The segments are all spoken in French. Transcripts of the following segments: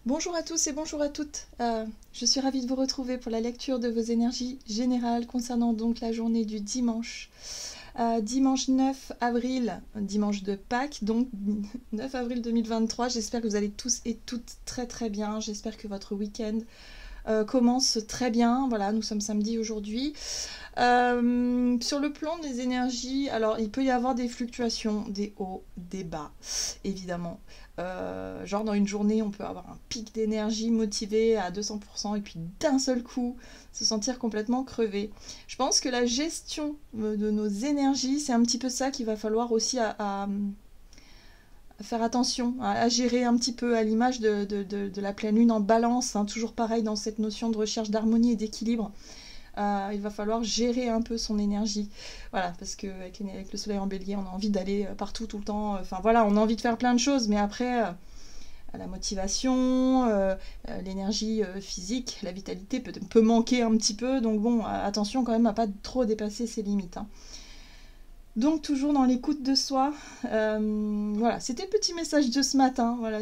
Bonjour à tous et bonjour à toutes. Je suis ravie de vous retrouver pour la lecture de vos énergies générales concernant donc la journée du dimanche. Dimanche 9 avril, dimanche de Pâques, donc 9 avril 2023. J'espère que vous allez tous et toutes très très bien. J'espère que votre week-end commence très bien. Voilà, nous sommes samedi aujourd'hui. Sur le plan des énergies, alors il peut y avoir des fluctuations, des hauts, des bas, évidemment. Genre dans une journée, on peut avoir un pic d'énergie motivé à 200% et puis d'un seul coup, se sentir complètement crevé. Je pense que la gestion de nos énergies, c'est un petit peu ça qu'il va falloir aussi à faire attention, à gérer un petit peu à l'image de la pleine lune en balance, hein, toujours pareil dans cette notion de recherche d'harmonie et d'équilibre. Il va falloir gérer un peu son énergie. Voilà, parce qu'avec le soleil en bélier, on a envie d'aller partout tout le temps. Enfin voilà, on a envie de faire plein de choses, mais après, la motivation, l'énergie physique, la vitalité peut manquer un petit peu. Donc bon, attention quand même à pas trop dépasser ses limites. Hein. Donc toujours dans l'écoute de soi. Voilà, c'était le petit message de ce matin. Voilà,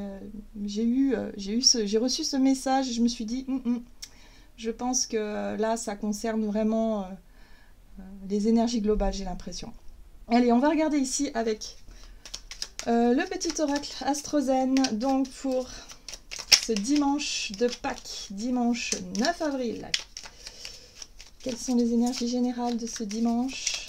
j'ai reçu ce message et je me suis dit... Je pense que là, ça concerne vraiment les énergies globales, j'ai l'impression. Allez, on va regarder ici avec le petit oracle Astrozen, donc pour ce dimanche de Pâques, dimanche 9 avril. Quelles sont les énergies générales de ce dimanche?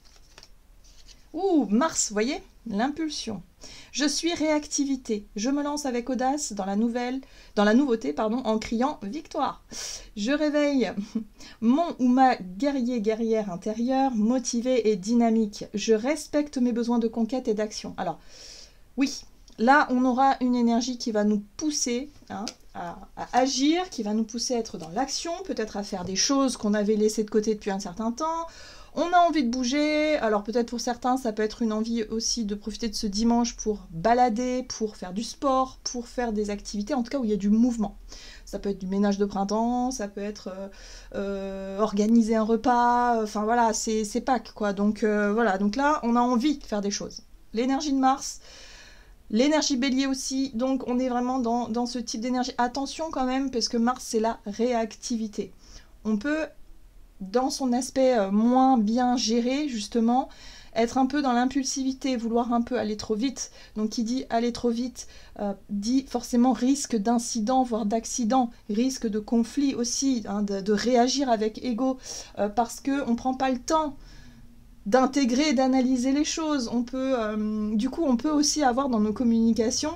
Ouh, Mars, vous voyez, l'impulsion. Je suis réactivité. Je me lance avec audace dans la nouveauté, en criant victoire. Je réveille mon ou ma guerrière intérieure, motivé et dynamique. Je respecte mes besoins de conquête et d'action. Alors, oui, là, on aura une énergie qui va nous pousser à agir, qui va nous pousser à être dans l'action, peut-être à faire des choses qu'on avait laissées de côté depuis un certain temps. On a envie de bouger, alors peut-être pour certains, ça peut être une envie aussi de profiter de ce dimanche pour balader, pour faire du sport, pour faire des activités, en tout cas où il y a du mouvement. Ça peut être du ménage de printemps, ça peut être organiser un repas, enfin voilà, c'est Pâques quoi. Donc voilà, donc là, on a envie de faire des choses. L'énergie de Mars, l'énergie bélier aussi, donc on est vraiment dans ce type d'énergie. Attention quand même, parce que Mars, c'est la réactivité. On peut... dans son aspect moins bien géré, justement, être un peu dans l'impulsivité, vouloir un peu aller trop vite. Donc qui dit aller trop vite, dit forcément risque d'incident, voire d'accident, risque de conflit aussi, hein, de réagir avec ego, parce qu'on ne prend pas le temps d'intégrer et d'analyser les choses. Du coup, on peut aussi avoir dans nos communications,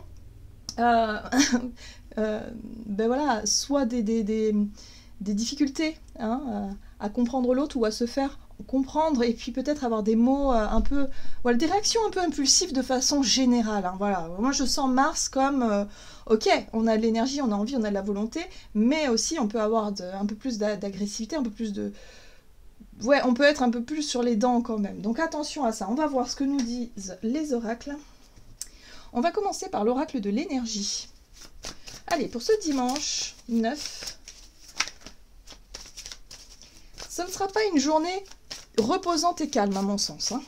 ben voilà, soit des difficultés, hein, à comprendre l'autre ou à se faire comprendre, et puis peut-être avoir des mots un peu... Voilà, des réactions un peu impulsives de façon générale. Hein, voilà. Moi, je sens Mars comme... ok, on a de l'énergie, on a envie, on a de la volonté, mais aussi on peut avoir un peu plus d'agressivité, un peu plus de... Ouais, on peut être un peu plus sur les dents quand même. Donc attention à ça. On va voir ce que nous disent les oracles. On va commencer par l'oracle de l'énergie. Allez, pour ce dimanche 9... ce ne sera pas une journée reposante et calme, à mon sens. Hein.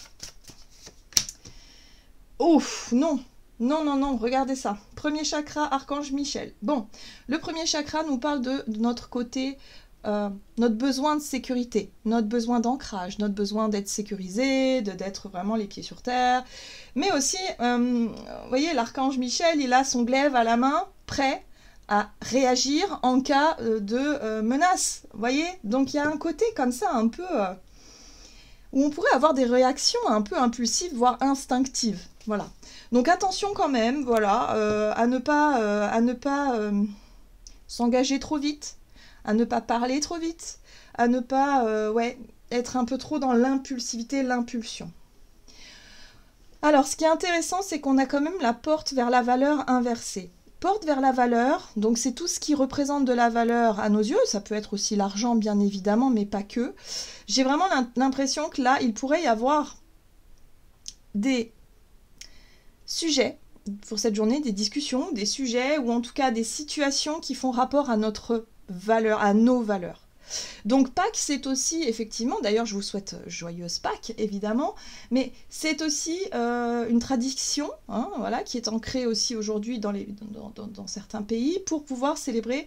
Ouf, non. Non, regardez ça. Premier chakra, Archange Michel. Bon, le premier chakra nous parle de notre côté, notre besoin de sécurité, notre besoin d'ancrage, notre besoin d'être sécurisé, d'être vraiment les pieds sur terre. Mais aussi, vous voyez, l'Archange Michel, il a son glaive à la main, prêt à réagir en cas de menace, vous voyez. Donc il y a un côté comme ça un peu où on pourrait avoir des réactions un peu impulsives, voire instinctives, voilà. Donc attention quand même, voilà, à ne pas s'engager trop vite, à ne pas parler trop vite, à ne pas être un peu trop dans l'impulsivité, l'impulsion. Alors ce qui est intéressant, c'est qu'on a quand même la porte vers la valeur inversée. Porte vers la valeur, donc c'est tout ce qui représente de la valeur à nos yeux, ça peut être aussi l'argent bien évidemment, mais pas que. J'ai vraiment l'impression que là, il pourrait y avoir des sujets pour cette journée, des discussions, des sujets, ou en tout cas des situations qui font rapport à notre valeur, à nos valeurs. Donc Pâques, c'est aussi, effectivement, d'ailleurs je vous souhaite joyeuse Pâques, évidemment, mais c'est aussi une tradition, hein, voilà, qui est ancrée aussi aujourd'hui dans certains pays pour pouvoir célébrer,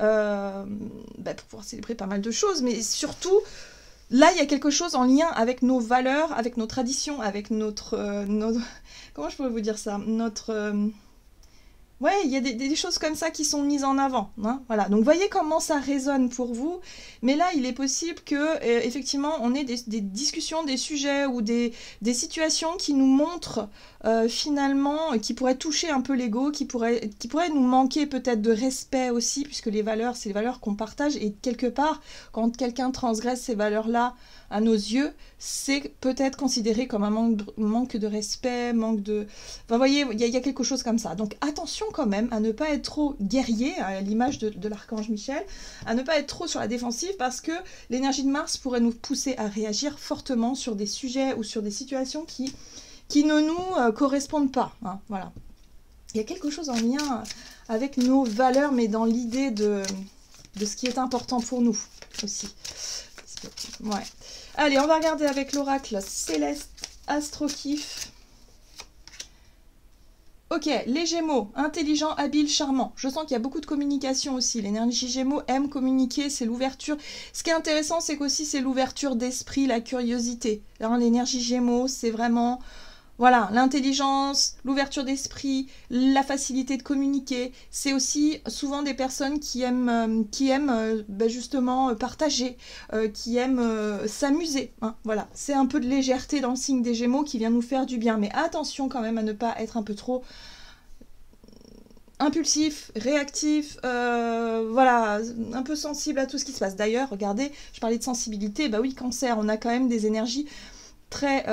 pas mal de choses, mais surtout, là, il y a quelque chose en lien avec nos valeurs, avec nos traditions, avec notre comment je pourrais vous dire ça? Ouais, il y a des choses comme ça qui sont mises en avant, hein, voilà. Donc, voyez comment ça résonne pour vous. Mais là, il est possible que, effectivement, on ait des discussions, des sujets ou des situations qui nous montrent, finalement, qui pourraient toucher un peu l'ego, qui pourraient nous manquer peut-être de respect aussi, puisque les valeurs, c'est les valeurs qu'on partage. Et quelque part, quand quelqu'un transgresse ces valeurs-là, à nos yeux, c'est peut-être considéré comme un manque de respect, manque de... Enfin, vous voyez, il y a quelque chose comme ça. Donc, attention quand même à ne pas être trop guerrier, à l'image de l'archange Michel, à ne pas être trop sur la défensive, parce que l'énergie de Mars pourrait nous pousser à réagir fortement sur des sujets ou sur des situations qui ne nous correspondent pas. Hein, voilà. Il y a quelque chose en lien avec nos valeurs, mais dans l'idée de ce qui est important pour nous aussi. Ouais. Allez, on va regarder avec l'oracle Céleste Astrokif. Ok, les Gémeaux, intelligent, habile, charmant. Je sens qu'il y a beaucoup de communication aussi. L'énergie Gémeaux aime communiquer, c'est l'ouverture. Ce qui est intéressant, c'est qu'aussi c'est l'ouverture d'esprit, la curiosité. L'énergie Gémeaux, c'est vraiment... Voilà, l'intelligence, l'ouverture d'esprit, la facilité de communiquer, c'est aussi souvent des personnes qui aiment justement partager, qui aiment s'amuser. Hein, voilà, c'est un peu de légèreté dans le signe des Gémeaux qui vient nous faire du bien. Mais attention quand même à ne pas être un peu trop impulsif, réactif, voilà, un peu sensible à tout ce qui se passe. D'ailleurs, regardez, je parlais de sensibilité, bah oui, Cancer, on a quand même des énergies très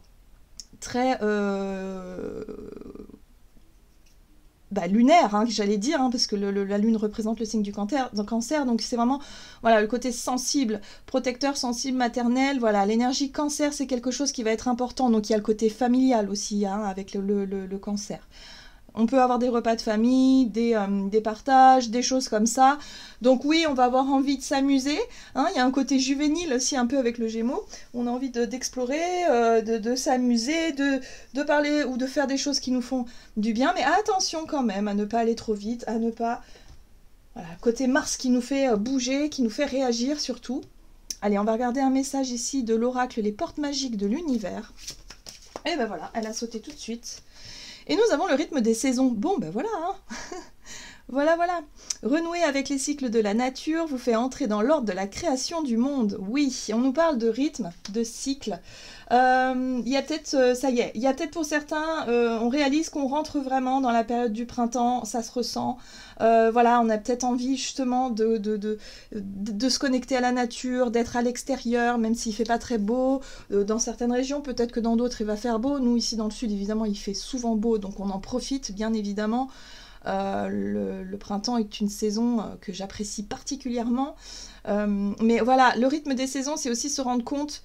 lunaire, hein, j'allais dire, hein, parce que la lune représente le signe du cancer, donc c'est vraiment voilà, le côté sensible, protecteur, sensible, maternel, voilà, l'énergie cancer, c'est quelque chose qui va être important, donc il y a le côté familial aussi, hein, avec le cancer. On peut avoir des repas de famille, des partages, des choses comme ça. Donc oui, on va avoir envie de s'amuser. Hein. Il y a un côté juvénile aussi un peu avec le Gémeaux. On a envie d'explorer, de s'amuser, de parler ou de faire des choses qui nous font du bien. Mais attention quand même à ne pas aller trop vite, à ne pas... Voilà, côté Mars qui nous fait bouger, qui nous fait réagir surtout. Allez, on va regarder un message ici de l'oracle Les Portes Magiques de l'Univers. Et ben voilà, elle a sauté tout de suite. Et nous avons le rythme des saisons. Bon, ben voilà, hein. Voilà. Renouer avec les cycles de la nature vous fait entrer dans l'ordre de la création du monde. Oui, on nous parle de rythme, de cycle. Il y a peut-être, ça y est, il y a peut-être pour certains, on réalise qu'on rentre vraiment dans la période du printemps, ça se ressent. Voilà, on a peut-être envie justement de se connecter à la nature, d'être à l'extérieur, même s'il ne fait pas très beau. Dans certaines régions, peut-être que dans d'autres, il va faire beau. Nous, ici dans le sud, évidemment, il fait souvent beau, donc on en profite, bien évidemment. Le printemps est une saison que j'apprécie particulièrement. Mais voilà, le rythme des saisons, c'est aussi se rendre compte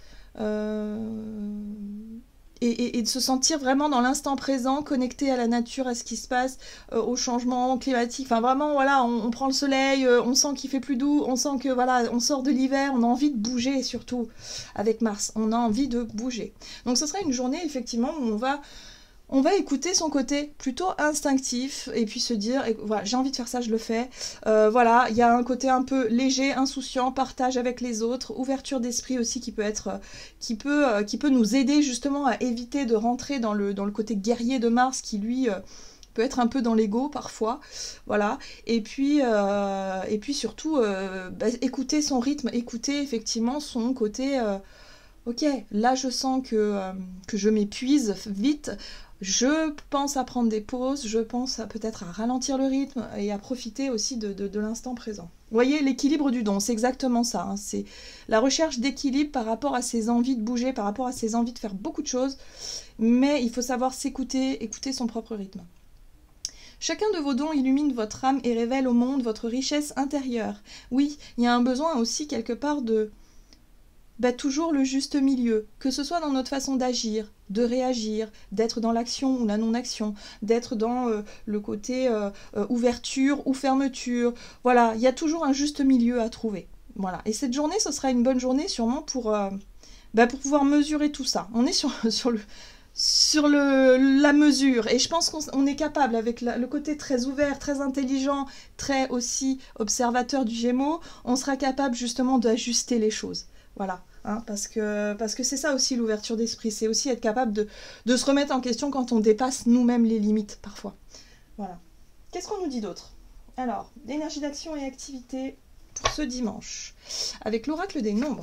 et de se sentir vraiment dans l'instant présent, connecté à la nature, à ce qui se passe, au changement climatique. Enfin vraiment, voilà, on prend le soleil, on sent qu'il fait plus doux, on sent que voilà, on sort de l'hiver, on a envie de bouger surtout avec Mars. On a envie de bouger. Donc ce sera une journée effectivement où on va écouter son côté plutôt instinctif et puis se dire, voilà, j'ai envie de faire ça, je le fais. Voilà, il y a un côté un peu léger, insouciant, partage avec les autres, ouverture d'esprit aussi qui peut nous aider justement à éviter de rentrer dans le côté guerrier de Mars qui lui peut être un peu dans l'ego parfois. Voilà. Et puis surtout écouter son rythme, écouter effectivement son côté. Ok, là je sens que je m'épuise vite. Je pense à prendre des pauses, je pense peut-être à ralentir le rythme et à profiter aussi de l'instant présent. Vous voyez, l'équilibre du don, c'est exactement ça. Hein, c'est la recherche d'équilibre par rapport à ses envies de bouger, par rapport à ses envies de faire beaucoup de choses. Mais il faut savoir s'écouter, écouter son propre rythme. Chacun de vos dons illumine votre âme et révèle au monde votre richesse intérieure. Oui, il y a un besoin aussi quelque part de... toujours le juste milieu, que ce soit dans notre façon d'agir, de réagir, d'être dans l'action ou la non-action, d'être dans le côté ouverture ou fermeture. Voilà, il y a toujours un juste milieu à trouver. Voilà. Et cette journée, ce sera une bonne journée sûrement pour pouvoir mesurer tout ça. On est sur la mesure. Et je pense qu'on est capable, avec le côté très ouvert, très intelligent, très aussi observateur du Gémeaux, on sera capable justement d'ajuster les choses. Voilà. Hein, parce que c'est ça aussi l'ouverture d'esprit. C'est aussi être capable de se remettre en question quand on dépasse nous-mêmes les limites, parfois. Voilà. Qu'est-ce qu'on nous dit d'autre? Alors, l'énergie d'action et activité pour ce dimanche, avec l'oracle des nombres.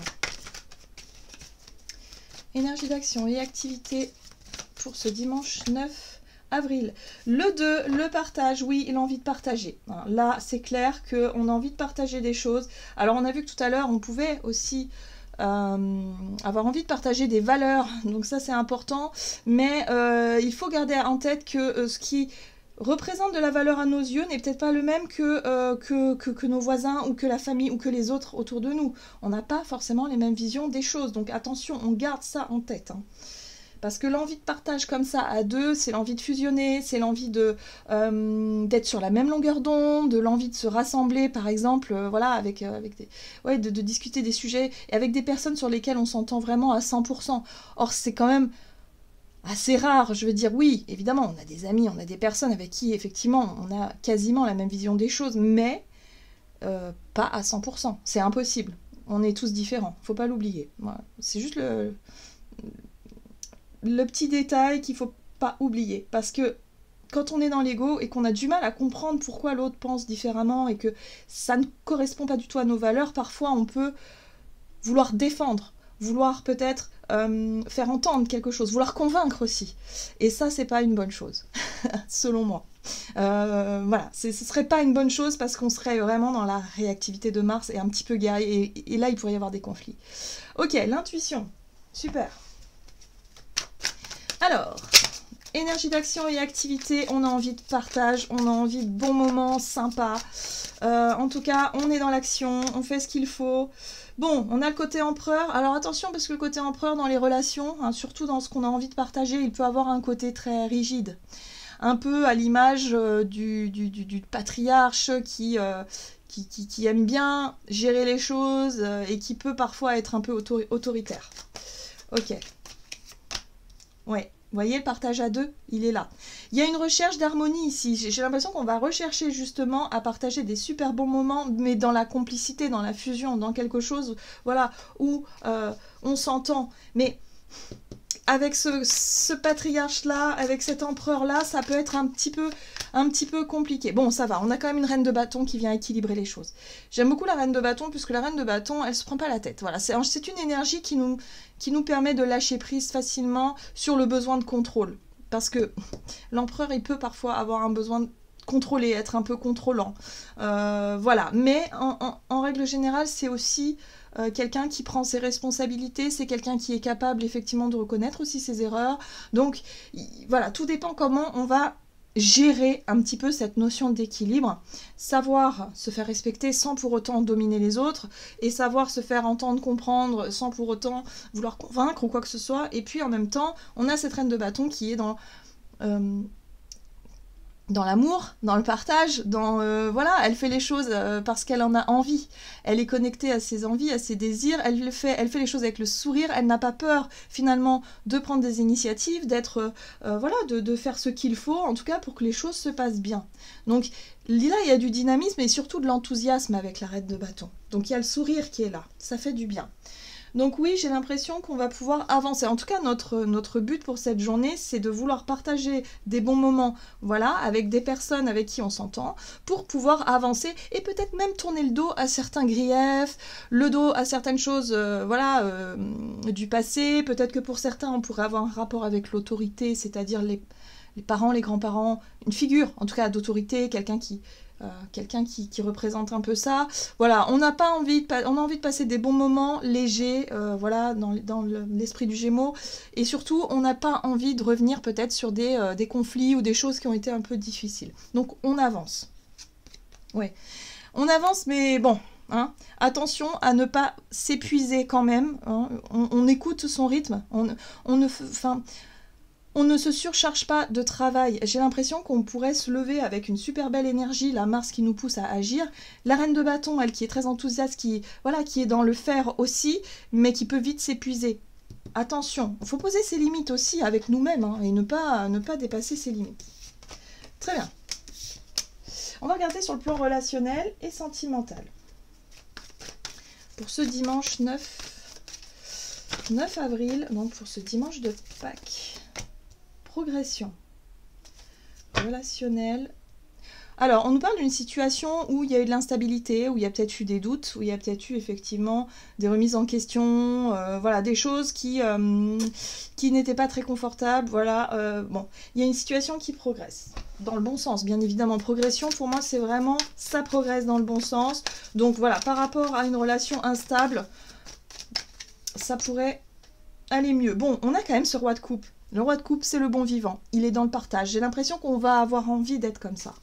Énergie d'action et activité pour ce dimanche 9 avril. Le 2, le partage, oui, il a envie de partager. Là, c'est clair qu'on a envie de partager des choses. Alors, on a vu que tout à l'heure, on pouvait aussi avoir envie de partager des valeurs. Donc ça, c'est important. Mais il faut garder en tête que ce qui représente de la valeur à nos yeux n'est peut-être pas le même que nos voisins ou que la famille ou que les autres autour de nous. On n'a pas forcément les mêmes visions des choses. Donc attention, on garde ça en tête. Hein. Parce que l'envie de partage comme ça à deux, c'est l'envie de fusionner, c'est l'envie d'être sur la même longueur d'onde, l'envie de se rassembler, par exemple, voilà, de discuter des sujets et avec des personnes sur lesquelles on s'entend vraiment à 100%. Or, c'est quand même assez rare, je veux dire, oui, évidemment, on a des amis, on a des personnes avec qui, effectivement, on a quasiment la même vision des choses, mais pas à 100%. C'est impossible. On est tous différents, faut pas l'oublier. Voilà. C'est juste le petit détail qu'il faut pas oublier, parce que quand on est dans l'ego et qu'on a du mal à comprendre pourquoi l'autre pense différemment et que ça ne correspond pas du tout à nos valeurs, parfois on peut vouloir défendre, vouloir peut-être faire entendre quelque chose, vouloir convaincre aussi. Et ça, c'est pas une bonne chose, selon moi. Voilà, ce serait pas une bonne chose parce qu'on serait vraiment dans la réactivité de Mars et un petit peu guerrier, et là, il pourrait y avoir des conflits. Ok, l'intuition, super. Alors, énergie d'action et activité, on a envie de partage, on a envie de bons moments sympas. En tout cas, on est dans l'action, on fait ce qu'il faut. Bon, on a le côté empereur. Alors attention, parce que le côté empereur dans les relations, hein, surtout dans ce qu'on a envie de partager, il peut avoir un côté très rigide. Un peu à l'image du patriarche qui aime bien gérer les choses et qui peut parfois être un peu autoritaire. Ok. Ouais. Vous voyez, le partage à deux, il est là. Il y a une recherche d'harmonie ici. J'ai l'impression qu'on va rechercher justement à partager des super bons moments, mais dans la complicité, dans la fusion, dans quelque chose, voilà, où on s'entend. Mais avec ce patriarche-là, avec cet empereur-là, ça peut être un petit peu compliqué. Bon, ça va, on a quand même une reine de bâton qui vient équilibrer les choses. J'aime beaucoup la reine de bâton, puisque la reine de bâton, elle se prend pas la tête. Voilà, c'est une énergie qui nous permet de lâcher prise facilement sur le besoin de contrôle. Parce que l'empereur, il peut parfois avoir un besoin de contrôler, être un peu contrôlant. Voilà, mais en règle générale, c'est aussi quelqu'un qui prend ses responsabilités, c'est quelqu'un qui est capable effectivement de reconnaître aussi ses erreurs. Donc voilà, tout dépend comment on va gérer un petit peu cette notion d'équilibre, savoir se faire respecter sans pour autant dominer les autres, et savoir se faire entendre, comprendre sans pour autant vouloir convaincre ou quoi que ce soit. Et puis en même temps, on a cette reine de bâton qui est dans l'amour, dans le partage, voilà, elle fait les choses parce qu'elle en a envie. Elle est connectée à ses envies, à ses désirs, elle fait les choses avec le sourire, elle n'a pas peur finalement de prendre des initiatives, d'être, voilà, de faire ce qu'il faut, en tout cas pour que les choses se passent bien. Donc là, il y a du dynamisme et surtout de l'enthousiasme avec la reine de bâton. Donc il y a le sourire qui est là, ça fait du bien. Donc oui, j'ai l'impression qu'on va pouvoir avancer. En tout cas, notre but pour cette journée, c'est de vouloir partager des bons moments, voilà, avec des personnes avec qui on s'entend, pour pouvoir avancer et peut-être même tourner le dos à certains griefs, le dos à certaines choses, voilà, du passé. Peut-être que pour certains, on pourrait avoir un rapport avec l'autorité, c'est-à-dire les parents, les grands-parents, une figure, en tout cas, d'autorité, quelqu'un qui représente un peu ça. Voilà, on a envie de passer des bons moments légers, voilà, dans l'esprit du Gémeaux, et surtout, on n'a pas envie de revenir peut-être sur des conflits ou des choses qui ont été un peu difficiles. Donc, on avance. Ouais, on avance, mais bon, hein, attention à ne pas s'épuiser quand même, hein, on écoute son rythme, On ne se surcharge pas de travail. J'ai l'impression qu'on pourrait se lever avec une super belle énergie, la Mars qui nous pousse à agir. La reine de bâton, elle qui est très enthousiaste, qui est dans le faire aussi, mais qui peut vite s'épuiser. Attention, il faut poser ses limites aussi avec nous-mêmes hein, et ne pas dépasser ses limites. Très bien. On va regarder sur le plan relationnel et sentimental. Pour ce dimanche 9 avril, donc pour ce dimanche de Pâques. Progression relationnelle. Alors, on nous parle d'une situation où il y a eu de l'instabilité, où il y a peut-être eu des doutes, où il y a peut-être eu effectivement des remises en question, voilà, des choses qui n'étaient pas très confortables, voilà. Bon, il y a une situation qui progresse, dans le bon sens, bien évidemment. Progression, pour moi, c'est vraiment, ça progresse dans le bon sens. Donc voilà, par rapport à une relation instable, ça pourrait aller mieux. Bon, on a quand même ce roi de coupe. Le roi de coupe, c'est le bon vivant. Il est dans le partage. J'ai l'impression qu'on va avoir envie d'être comme ça.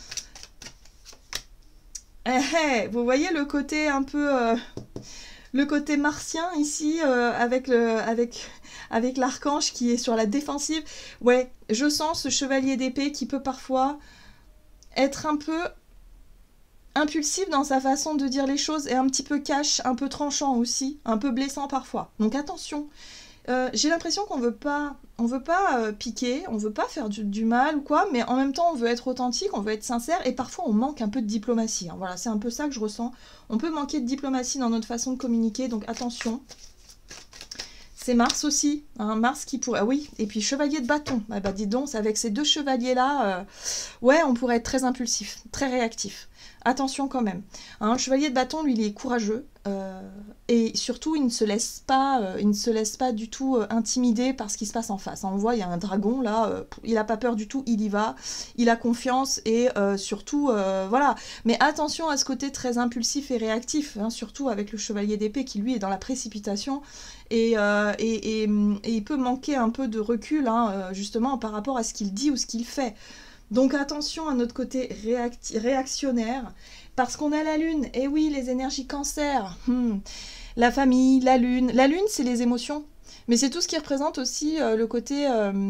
Vous voyez le côté un peu... le côté martien ici, avec l'archange qui est sur la défensive. Ouais, je sens ce chevalier d'épée qui peut parfois être un peu impulsif dans sa façon de dire les choses et un petit peu cash, un peu tranchant aussi, un peu blessant parfois. Donc attention. J'ai l'impression qu'on veut pas piquer, on veut pas faire du mal ou quoi, mais en même temps on veut être authentique, on veut être sincère et parfois on manque un peu de diplomatie. Hein. Voilà, c'est un peu ça que je ressens. On peut manquer de diplomatie dans notre façon de communiquer, donc attention. C'est Mars aussi, hein, Mars qui pourrait... Oui, et puis chevalier de bâton. Ah bah dis donc, avec ces deux chevaliers-là, ouais, on pourrait être très impulsif, très réactif. Attention quand même. Hein, le chevalier de bâton, lui, il est courageux. Et surtout, il ne se laisse pas du tout intimider par ce qui se passe en face. Hein, on voit, il y a un dragon, là, il n'a pas peur du tout, il y va. Il a confiance et surtout, voilà. Mais attention à ce côté très impulsif et réactif, hein, surtout avec le chevalier d'épée qui, lui, est dans la précipitation. Et il peut manquer un peu de recul, hein, justement, par rapport à ce qu'il dit ou ce qu'il fait. Donc attention à notre côté réactionnaire, parce qu'on a la lune, et oui, les énergies cancer, la famille, la lune, c'est les émotions, mais c'est tout ce qui représente aussi le côté,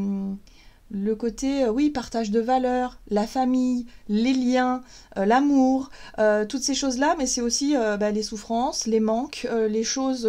oui, partage de valeurs, la famille, les liens, l'amour, toutes ces choses-là, mais c'est aussi les souffrances, les manques, les choses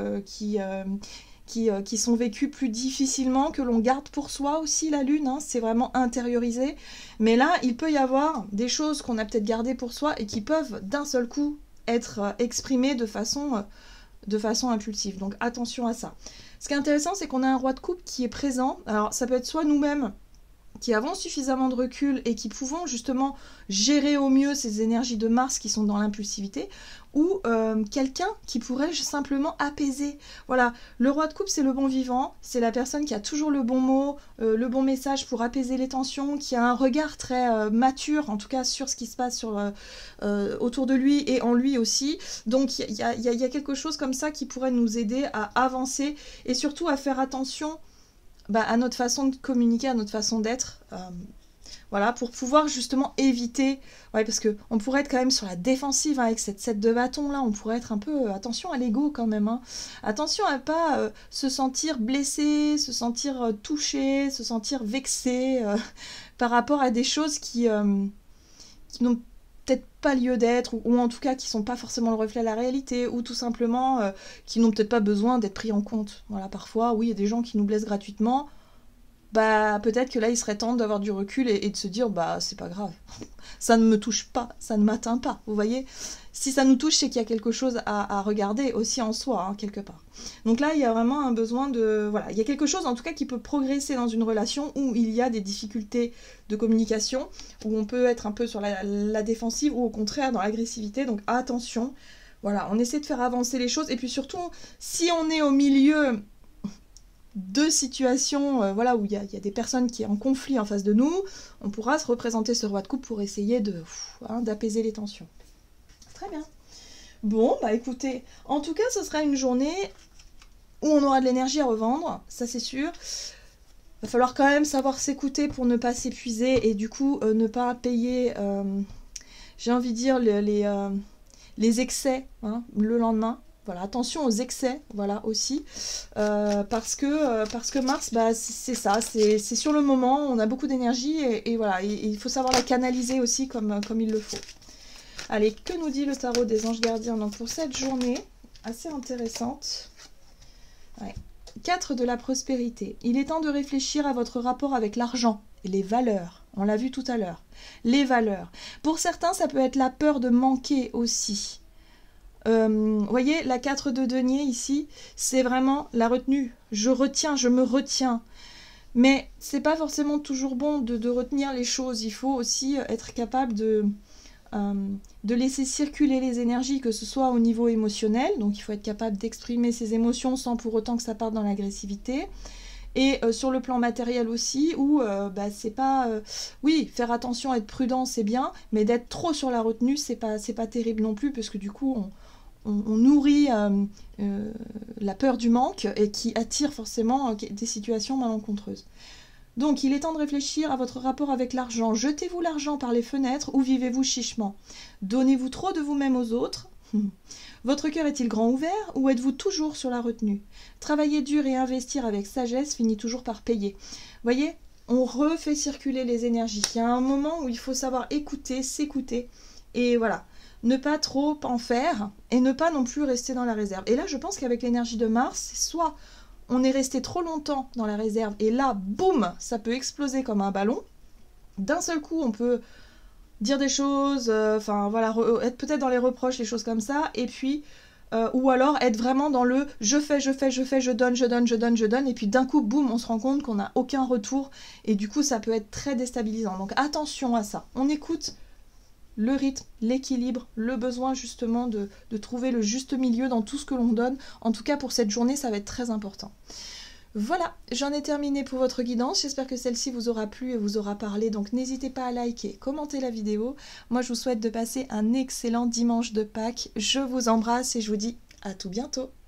qui sont vécues plus difficilement, que l'on garde pour soi aussi, la lune, hein, c'est vraiment intériorisé. Mais là, il peut y avoir des choses qu'on a peut-être gardées pour soi et qui peuvent d'un seul coup être exprimées de façon impulsive. Donc attention à ça. Ce qui est intéressant, c'est qu'on a un roi de coupe qui est présent. Alors ça peut être soit nous-mêmes, qui avons suffisamment de recul et qui pouvons justement gérer au mieux ces énergies de Mars qui sont dans l'impulsivité, ou quelqu'un qui pourrait simplement apaiser. Voilà, le roi de coupe, c'est le bon vivant, c'est la personne qui a toujours le bon mot, le bon message pour apaiser les tensions, qui a un regard très mature, en tout cas sur ce qui se passe autour de lui et en lui aussi. Donc il y a quelque chose comme ça qui pourrait nous aider à avancer et surtout à faire attention à notre façon de communiquer, à notre façon d'être, voilà, pour pouvoir justement éviter, ouais, parce qu'on pourrait être quand même sur la défensive hein, avec cette 7 de bâton là, on pourrait être un peu, attention à l'ego quand même, hein. Attention à pas se sentir blessé, se sentir touché, se sentir vexé par rapport à des choses qui n'ont peut-être pas lieu d'être, ou en tout cas qui sont pas forcément le reflet de la réalité, ou tout simplement qui n'ont peut-être pas besoin d'être pris en compte. Voilà, parfois, oui, il y a des gens qui nous blessent gratuitement, peut-être que là, il serait temps d'avoir du recul et de se dire, c'est pas grave, ça ne me touche pas, ça ne m'atteint pas, vous voyez. Si ça nous touche, c'est qu'il y a quelque chose à regarder aussi en soi, hein, quelque part. Donc là, il y a vraiment un besoin de... Voilà, il y a quelque chose, en tout cas, qui peut progresser dans une relation où il y a des difficultés de communication, où on peut être un peu sur la défensive, ou au contraire, dans l'agressivité. Donc attention, voilà, on essaie de faire avancer les choses. Et puis surtout, si on est au milieu de situations voilà, où il y a des personnes qui sont en conflit en face de nous, on pourra se représenter ce roi de coupe pour essayer d'apaiser les tensions. Très bien. Bon, écoutez, en tout cas, ce sera une journée où on aura de l'énergie à revendre, ça c'est sûr. Il va falloir quand même savoir s'écouter pour ne pas s'épuiser et du coup ne pas payer, j'ai envie de dire, les excès hein, le lendemain. Voilà, attention aux excès, voilà aussi, parce que Mars, bah, c'est ça, c'est sur le moment, on a beaucoup d'énergie et voilà, il faut savoir la canaliser aussi comme il le faut. Allez, que nous dit le tarot des anges gardiens donc pour cette journée, assez intéressante. Ouais. 4 de la prospérité. Il est temps de réfléchir à votre rapport avec l'argent et les valeurs. On l'a vu tout à l'heure. Les valeurs. Pour certains, ça peut être la peur de manquer aussi. Vous voyez, la 4 de denier ici, c'est vraiment la retenue. Je retiens, je me retiens. Mais c'est pas forcément toujours bon de retenir les choses. Il faut aussi être capable de laisser circuler les énergies, que ce soit au niveau émotionnel. Donc il faut être capable d'exprimer ses émotions sans pour autant que ça parte dans l'agressivité. Et sur le plan matériel aussi, où bah, c'est pas... oui, faire attention, être prudent, c'est bien, mais d'être trop sur la retenue, c'est pas terrible non plus, parce que du coup, on nourrit la peur du manque et qui attire forcément des situations malencontreuses. Donc, il est temps de réfléchir à votre rapport avec l'argent. Jetez-vous l'argent par les fenêtres ou vivez-vous chichement? Donnez-vous trop de vous-même aux autres? Votre cœur est-il grand ouvert ou êtes-vous toujours sur la retenue? Travailler dur et investir avec sagesse finit toujours par payer. Voyez, on refait circuler les énergies. Il y a un moment où il faut savoir écouter, s'écouter et voilà. Ne pas trop en faire et ne pas non plus rester dans la réserve. Et là, je pense qu'avec l'énergie de Mars, soit on est resté trop longtemps dans la réserve et là, boum, ça peut exploser comme un ballon. D'un seul coup, on peut dire des choses, enfin voilà, être peut-être dans les reproches, les choses comme ça, et puis, ou alors être vraiment dans le je fais, je donne, et puis d'un coup, boum, on se rend compte qu'on n'a aucun retour, et du coup, ça peut être très déstabilisant. Donc attention à ça. On écoute le rythme, l'équilibre, le besoin justement de trouver le juste milieu dans tout ce que l'on donne. En tout cas, pour cette journée, ça va être très important. Voilà, j'en ai terminé pour votre guidance. J'espère que celle-ci vous aura plu et vous aura parlé. Donc n'hésitez pas à liker, commenter la vidéo. Moi, je vous souhaite de passer un excellent dimanche de Pâques. Je vous embrasse et je vous dis à tout bientôt.